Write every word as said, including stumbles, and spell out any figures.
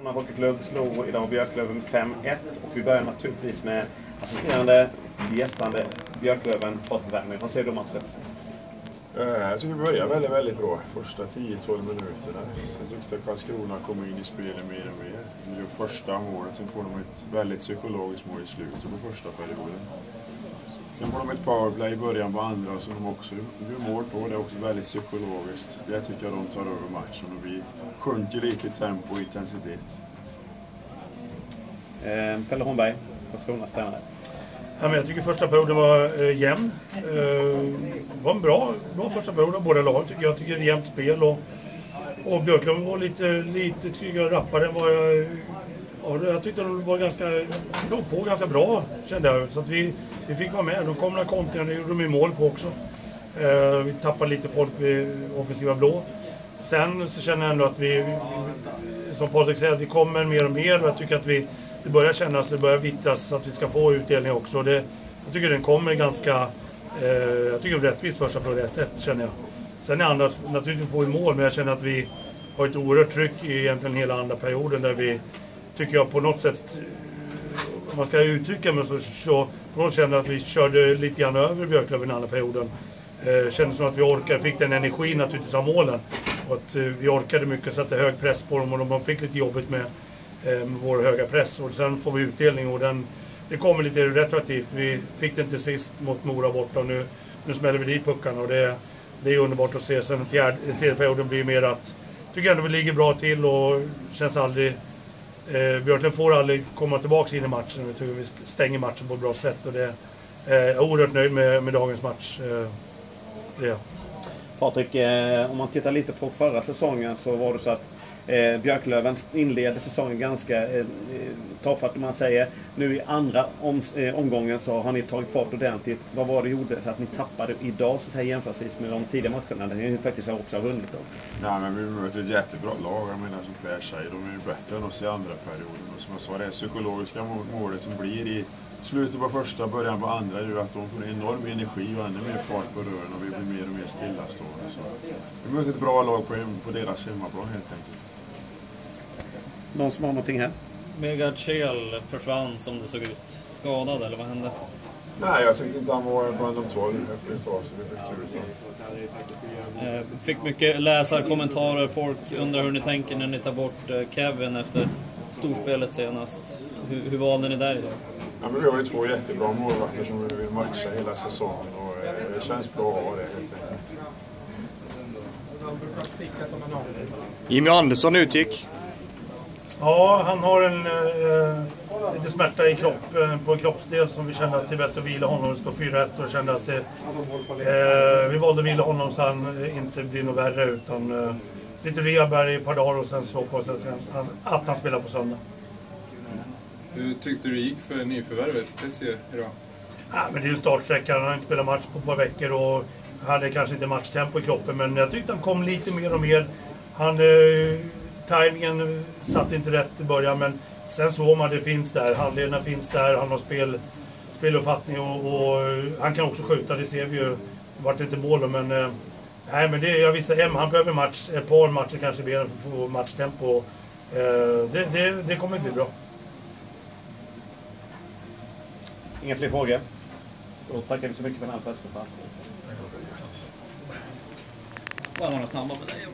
Kalmar Hockeyklubb slog idag Björklöven fem ett och vi börjar naturligtvis med assisterande, gästande Björklöven Patrik Werner. Vad säger du om matchen? Jag tycker vi börjar väldigt, väldigt bra. Första tio tolv minuterna. Sen tyckte jag Karlskrona kom in i spelet mer och mer. De gör första målet, sen får de ett väldigt psykologiskt mål i slutet på första perioden. Sen får de ett powerplay i början på andra som de också gör mål på. Det är också väldigt psykologiskt. Det tycker jag de tar över matchen och vi sjunker lite i tempo och intensitet. Eh, Pelle Holmberg, Karlskronas tränare. Ja, men jag tycker första perioden var eh, jämn. Eh, var en bra, bra första period av båda lag tycker jag. Jag tycker det är jämnt spel och, och Björklöven var lite, lite tycker jag, rappare än vad jag... Ja, jag tyckte de var ganska, låg på ganska bra, kände jag. Så att vi, vi fick vara med. De kom några kontringar, det gjorde de i mål på också. Eh, vi tappade lite folk vid offensiva blå. Sen så känner jag ändå att vi, som Patrik säger, att vi kommer mer och mer. Och jag tycker att vi, det börjar kännas, det börjar vittras så att vi ska få utdelning också. Det, jag tycker den kommer ganska, eh, jag tycker det är rättvist första för ett ett, känner jag. Sen är andra, naturligtvis får vi mål, men jag känner att vi har ett oerhört tryck i egentligen hela andra perioden där vi, tycker jag på något sätt, om man ska uttrycka mig så, så på något känner att vi körde lite grann över Björklöven i andra perioden. Eh, kändes som att vi orkade, fick den energin naturligtvis av målen. Och att eh, vi orkade mycket, satte hög press på dem och de fick lite jobbigt med, eh, med vår höga press. Och sen får vi utdelning och den, det kommer lite retroaktivt. Vi fick det inte sist mot Mora borta och nu, nu smäller vi dit puckarna och det, det är underbart att se. Sen fjärde, tredje perioden blir mer att, tycker ändå vi ligger bra till och känns aldrig... Eh, Björklöven får aldrig komma tillbaka in i matchen. Vi tror vi stänger matchen på ett bra sätt. Och det, eh, jag är oerhört nöjd med, med dagens match. Eh, det. Patrik, eh, om man tittar lite på förra säsongen så var det så att eh, Björklöven inledde säsongen ganska eh, tafatt om man säger. Nu i andra om, eh, omgången så har ni tagit fart ordentligt. Vad var det gjorde så att ni tappade idag så att säga, jämförelsevis med de tidiga matcherna? Det är ju faktiskt också har vunnit då. Nej, men vi möter ett jättebra lag. Jag menar som Per säger, de är ju bättre än oss i andra perioden. Och som jag sa, det psykologiska målet som blir i slutet på första, början på andra gör att de får en enorm energi och ännu mer fart på rören och vi blir mer och mer stillastående. Så vi möter ett bra lag på, på deras hemmaplan helt enkelt. Någon som har någonting här? Megard Kjell försvann som det såg ut. Skadad eller vad hände? Nej, jag tyckte inte han var bland de tolv efter ett tag så vi bytte ut honom. Fick mycket läsarkommentarer. Folk undrar hur ni tänker när ni tar bort Kevin efter storspelet senast. Hur, hur valde ni där idag? Ja, men vi har ju två jättebra målvakter som vi vill matcha hela säsongen och det känns bra att ha det helt enkelt. Jimmy Andersson utgick. Ja, han har en eh, lite smärta i kropp, eh, på en kroppsdel som vi kände att det är bättre att vila honom. Det står fyra ett och kände att det, eh, vi valde att vila honom så han inte blir något värre utan eh, lite rehab i ett par dagar och sen så hoppas jag att han spelar på söndag. Hur tyckte du gick för nyförvärvet? Det ser idag. Ja, men det är ju startsträckan. Han har inte spelat match på ett par veckor och hade kanske inte matchtempo i kroppen. Men jag tyckte han kom lite mer och mer. Han, eh, timingen satt inte rätt i början men sen såg man det finns där. Handledarna finns där. Han har spel, speluppfattning och, och han kan också skjuta. Det ser vi ju. Det vart inte mål men... Eh, nej men det, jag visste hem. Han behöver match, ett par matcher kanske mer för att få matchtempo. Eh, det, det, det kommer att bli bra. Inga fler frågor? Då tackar vi så mycket för den här presskonferensen. Var några snabba med dig?